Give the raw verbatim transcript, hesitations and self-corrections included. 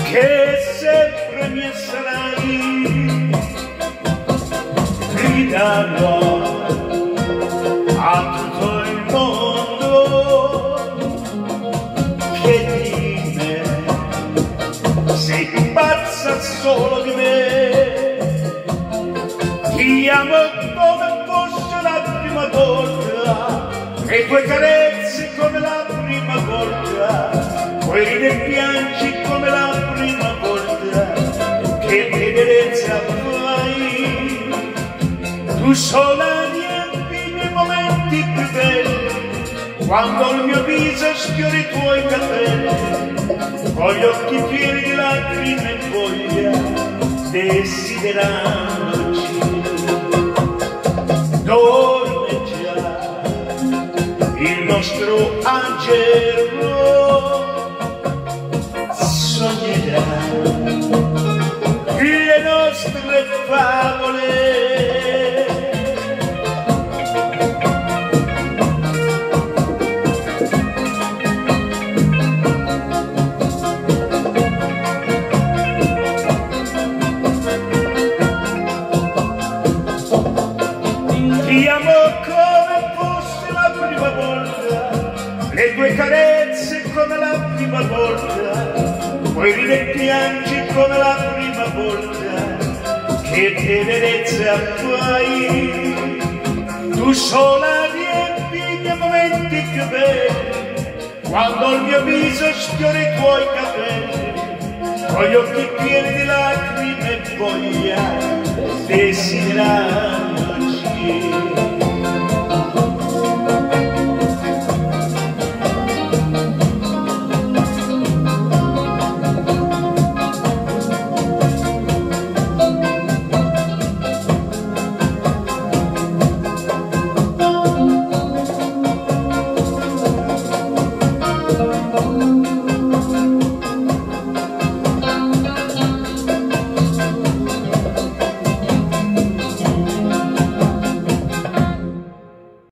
che sempre mi sarai, griderò a tutto il mondo che di me sei pazza solo di me. Ti amo come fosse la prima volta, le tue carezze come la prima volta, poi ridi e piangi come la prima volta, che tenerezza fai. Tu sola riempi i miei momenti più belli, quando il mio viso sfiora i tuoi capelli, con gli occhi pieni di lacrime e voglia, desiderandoci. Dorme già il nostro angelo, sognerà le nostre favole. Ti amo come fosse la prima volta, le tue carezze come la prima volta, poi ridi e piangi come la prima volta, che tenerezza fai. Tu sola riempi i miei momenti più belli, quando il mio viso sfiora i tuoi capelli, con gli occhi pieni di lacrime e voglia, desiderandoci.